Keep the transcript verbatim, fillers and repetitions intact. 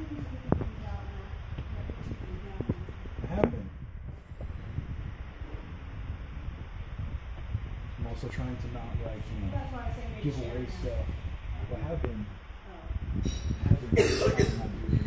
I have been. I'm also trying to not like, you know, give away stuff. I have been. I have been trying to not do